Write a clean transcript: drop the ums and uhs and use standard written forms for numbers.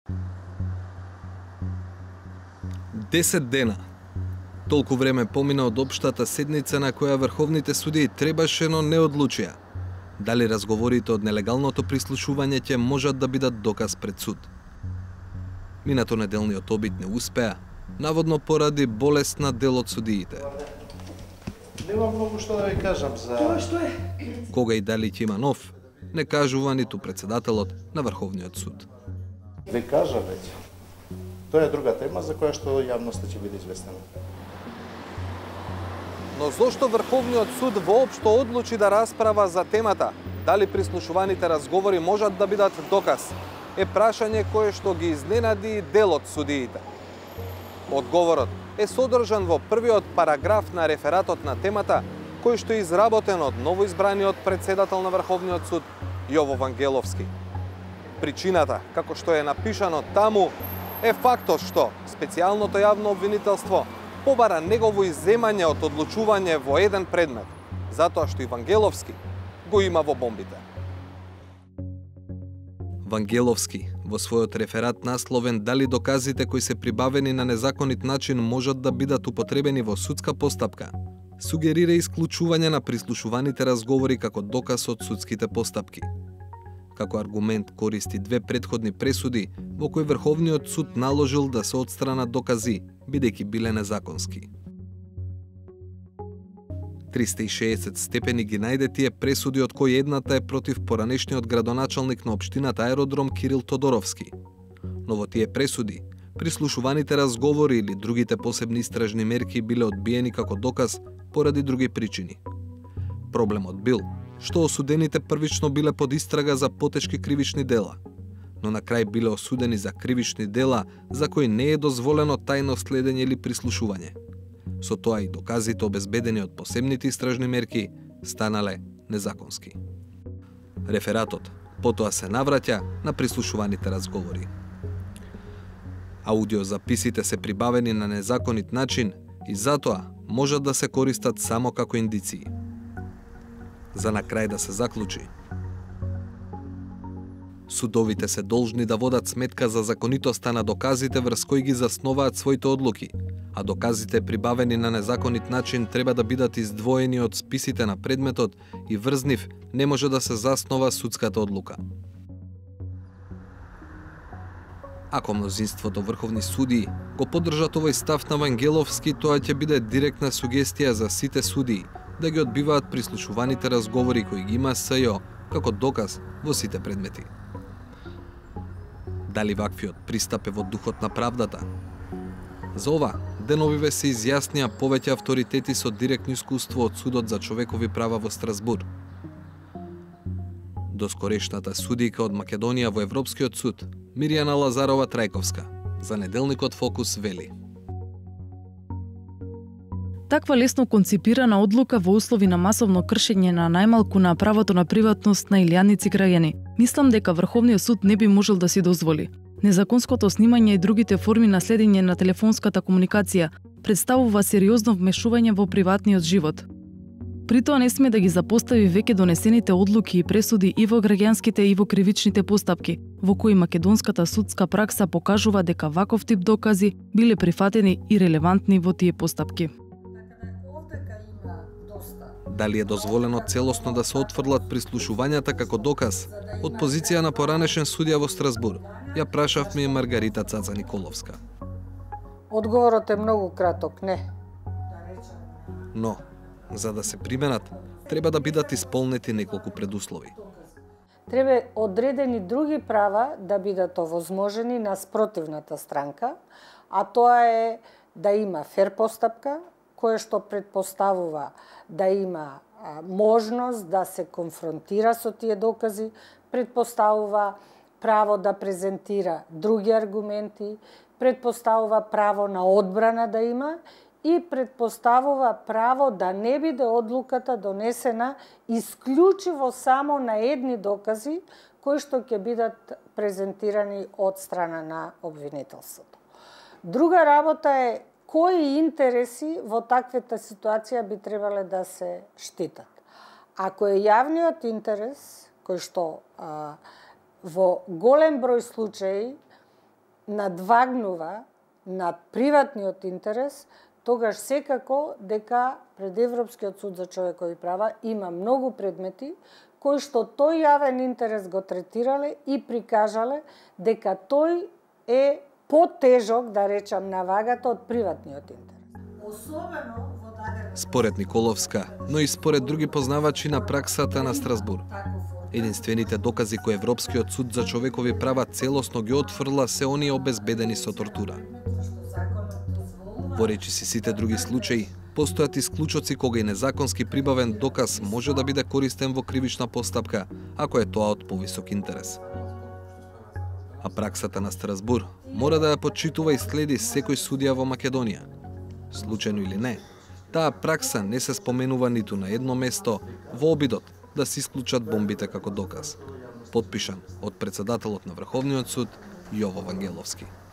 Десет дена. Толку време помина од општата седница на која врховните судии требаше, но не одлучија. Дали разговорите од нелегалното прислушување ќе можат да бидат доказ пред суд. Минато неделниот обид не успеа, наводно поради болест на дел од судиите. Нема многу што да ви кажам за... Тоа што е? Кога и дали ќе има нов, не кажува ниту председателот на Врховниот суд. Ви кажа веќе. Тоа е друга тема за која што јавноста ќе биде известена. Но зошто Врховниот суд воопшто одлучи да расправа за темата дали прислушуваните разговори можат да бидат доказ, е прашање кое што ги изненади дел од судиите. Одговорот е содржан во првиот параграф на рефератот на темата, кој што е изработен од новоизбраниот председател на Врховниот суд Јово Вангеловски. Причината, како што е напишано таму, е фактот што специјалното јавно обвинителство побара негово изземање од одлучување во еден предмет, затоа што и Вангеловски го има во бомбите. Вангеловски во својот реферат насловен дали доказите кои се прибавени на незаконит начин можат да бидат употребени во судска постапка, сугерира исклучување на прислушуваните разговори како доказ од судските постапки. Како аргумент користи две претходни пресуди во кои Врховниот суд наложил да се отстранат докази, бидејќи биле незаконски. 360 степени ги најде тие пресуди, од кои едната е против поранешниот градоначалник на општината Аеродром Кирил Тодоровски. Но во тие пресуди, прислушуваните разговори или другите посебни истражни мерки биле одбиени како доказ поради други причини. Проблемот бил што осудените првично биле под истрага за потешки кривични дела, но на крај биле осудени за кривични дела за кои не е дозволено тајно следење или прислушување. Со тоа и доказите обезбедени од посебните истражни мерки станале незаконски. Рефератот потоа се навраќа на прислушуваните разговори. Аудиозаписите се прибавени на незаконит начин и затоа можат да се користат само како индиции. За на крај да се заклучи. Судовите се должни да водат сметка за законитоста на доказите врз кои ги засноваат своите одлуки, а доказите прибавени на незаконит начин треба да бидат издвоени од списите на предметот и врз нив не може да се заснова судската одлука. Ако мнозинството врховни судии го поддржат овој став на Вангеловски, тоа ќе биде директна сугестија за сите судии да ги одбиваат прислушуваните разговори кои ги има СЈО како доказ во сите предмети. Дали ваквиот пристап е во духот на правдата? За ова, деновиве се изјаснија повеќе авторитети со директно искуство од Судот за човекови права во Страсбур. Доскорешната судијка од Македонија во Европскиот суд, Мирјана Лазарова Трајковска, за неделникот Фокус вели: Таква лесно конципирана одлука во услови на масовно кршење на најмалку на правото на приватност на илјадници граѓани, мислам дека Врховниот суд не би можел да си дозволи. Незаконското снимање и другите форми на следење на телефонската комуникација представува сериозно вмешување во приватниот живот. При тоа не сме да ги запостави веќе донесените одлуки и пресуди и во граѓанските и во кривичните постапки, во кои македонската судска пракса покажува дека ваков тип докази биле прифатени и релевантни во тие постапки. Дали е дозволено целосно да се отфрлат прислушувањата како доказ? Од позиција на поранешен судија во Страсбур, ја прашавме Маргарита Цаца Николовска. Одговорот е многу краток, не. Но, за да се применат, треба да бидат исполнети неколку предуслови. Треба одредени други права да бидат овозможени на спротивната странка, а тоа е да има фер постапка, кое што предпоставува да има можност да се конфронтира со тие докази, предпоставува право да презентира други аргументи, предпоставува право на одбрана да има и предпоставува право да не биде одлуката донесена исклучиво само на едни докази кои што ќе бидат презентирани од страна на обвинителството. Друга работа е кои интереси во таквата ситуација би требале да се штитат. Ако е јавниот интерес, кој што во голем број случаи надвагнува на приватниот интерес, тогаш секако дека пред Европскиот суд за човекови права има многу предмети кои што тој јавен интерес го третирале и прикажале дека тој е потежок, да речам, на вагата од приватниот интерес. Особено во дадено... Според Николовска, но и според други познавачи на праксата на Страсбур, единствените докази кои Европскиот суд за човекови права целосно ги отфрла се оние обезбедени со тортура. Во речиси сите други случаи, постојат исклучоци кога и незаконски прибавен доказ може да биде користен во кривична постапка, ако е тоа од повисок интерес. А праксата на Страсбур мора да ја почитува и следи секој судија во Македонија. Случајно или не, таа пракса не се споменува ниту на едно место во обидот да се исклучат бомбите како доказ. Потпишан од председателот на Врховниот суд Јово Вангеловски.